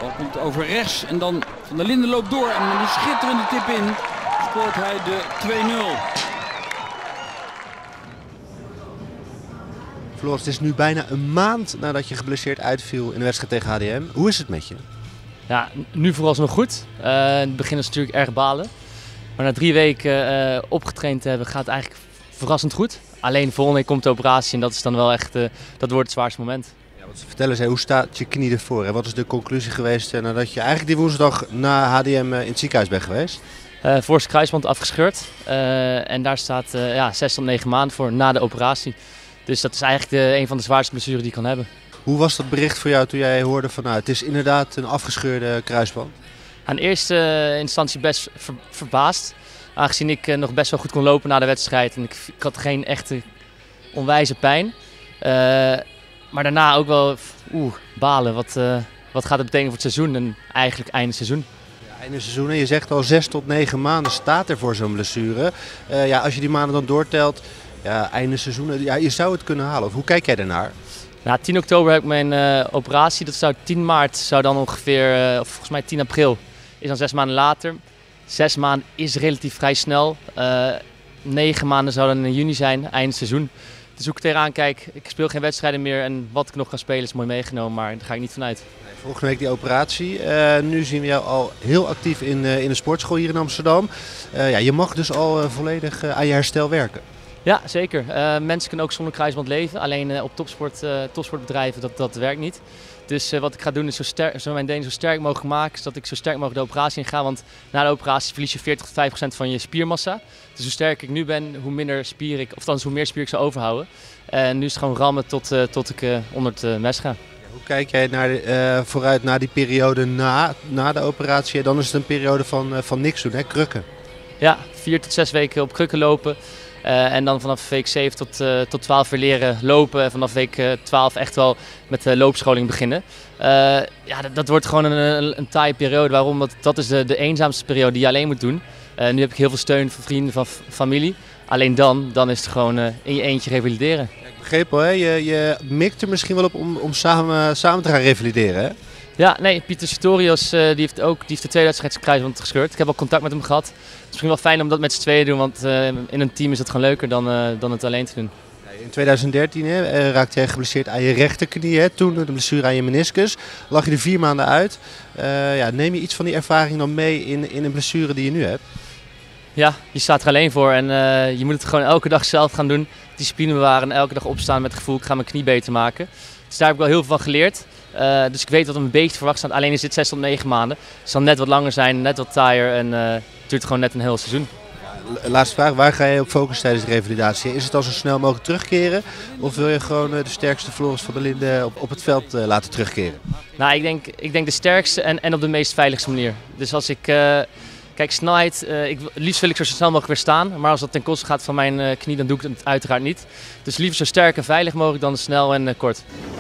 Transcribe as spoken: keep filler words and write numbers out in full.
bal komt over rechts en dan Van der Linden loopt door en met een schitterende tip in scoort hij de twee nul. Floris, het is nu bijna een maand nadat je geblesseerd uitviel in de wedstrijd tegen H D M. Hoe is het met je? Ja, nu vooralsnog goed. Uh, in het begin is het natuurlijk erg balen. Maar na drie weken uh, opgetraind te hebben gaat het eigenlijk verrassend goed. Alleen volgende week komt de operatie en dat is dan wel echt, uh, dat wordt het zwaarste moment. Ja, wat vertel eens, hoe staat je knie ervoor? En wat is de conclusie geweest uh, nadat je eigenlijk die woensdag na H D M uh, in het ziekenhuis bent geweest? Uh, voorste kruisband afgescheurd uh, en daar staat uh, ja, zes tot negen maanden voor na de operatie. Dus dat is eigenlijk de, een van de zwaarste blessures die ik kan hebben. Hoe was dat bericht voor jou toen jij hoorde van nou, het is inderdaad een afgescheurde kruisband? Aan eerste instantie best ver, verbaasd. Aangezien ik uh, nog best wel goed kon lopen na de wedstrijd en ik, ik had geen echte onwijze pijn. Uh, maar daarna ook wel oeh, balen. Wat, uh, wat gaat het betekenen voor het seizoen en eigenlijk einde seizoen? Ja, einde seizoen en je zegt al zes tot negen maanden staat er voor zo'n blessure. Uh, ja, als je die maanden dan doortelt, ja, einde seizoen, ja, je zou het kunnen halen. Of hoe kijk jij daarnaar? Nou, tien oktober heb ik mijn uh, operatie. Dat zou tien maart, zou dan ongeveer, uh, of volgens mij tien april, is dan zes maanden later. Zes maanden is relatief vrij snel. Uh, negen maanden zou dan in juni zijn, eind seizoen. Dus hoe ik tegenaan kijk, ik speel geen wedstrijden meer en wat ik nog ga spelen is mooi meegenomen, maar daar ga ik niet vanuit. Nee, volgende week die operatie. Uh, nu zien we jou al heel actief in, uh, in de sportschool hier in Amsterdam. Uh, ja, je mag dus al uh, volledig uh, aan je herstel werken. Ja, zeker. Uh, mensen kunnen ook zonder kruisband leven. Alleen uh, op topsport, uh, topsportbedrijven dat, dat werkt niet. Dus uh, wat ik ga doen is zo, sterk, zo mijn benen zo sterk mogelijk maken, zodat ik zo sterk mogelijk de operatie in ga. Want na de operatie verlies je veertig tot vijftig procent van je spiermassa. Dus hoe sterker ik nu ben, hoe minder spier ik, of dan hoe meer spier ik zou overhouden. En nu is het gewoon rammen tot, uh, tot ik uh, onder het uh, mes ga. Ja, hoe kijk jij naar de, uh, vooruit naar die periode na, na de operatie? Dan is het een periode van, uh, van niks doen, hè? Krukken. Ja, vier tot zes weken op krukken lopen. Uh, en dan vanaf week zeven tot, uh, tot twaalf weer leren lopen. En vanaf week uh, twaalf echt wel met uh, loopscholing beginnen. Uh, ja, dat, dat wordt gewoon een, een, een taaie periode. Waarom? Want dat is de, de eenzaamste periode die je alleen moet doen. Uh, nu heb ik heel veel steun van vrienden, van familie. Alleen dan, dan is het gewoon uh, in je eentje revalideren. Ja, ik begreep al, hè? Je, je mikt er misschien wel op om, om samen, samen te gaan revalideren, hè? Ja, nee, Pieter Sartorius uh, die heeft ook die heeft de tweede wedstrijd kruisband gescheurd. Ik heb al contact met hem gehad. Het is misschien wel fijn om dat met z'n tweeën te doen, want uh, in een team is het gewoon leuker dan, uh, dan het alleen te doen. In twintig dertien hè, raakte jij geblesseerd aan je rechterknie. Hè? Toen de blessure aan je meniscus. Lag je er vier maanden uit. Uh, ja, neem je iets van die ervaring dan mee in, in een blessure die je nu hebt? Ja, je staat er alleen voor en uh, je moet het gewoon elke dag zelf gaan doen. Discipline bewaren en elke dag opstaan met het gevoel ik ga mijn knie beter maken. Dus daar heb ik wel heel veel van geleerd. Uh, dus ik weet wat een beetje verwacht staat. Alleen is dit zes tot negen maanden. Het zal net wat langer zijn, net wat taaier en uh, het duurt gewoon net een heel seizoen. Ja, laatste vraag, waar ga je op focussen tijdens de revalidatie? Is het al zo snel mogelijk terugkeren? Of wil je gewoon uh, de sterkste Floris van der Linden op, op het veld uh, laten terugkeren? Nou, ik denk, ik denk de sterkste en, en op de meest veiligste manier. Dus als ik... Uh, Kijk, snelheid, uh, ik, liefst wil ik zo snel mogelijk weer staan. Maar als dat ten koste gaat van mijn uh, knie, dan doe ik het uiteraard niet. Dus liever zo sterk en veilig mogelijk dan snel en uh, kort.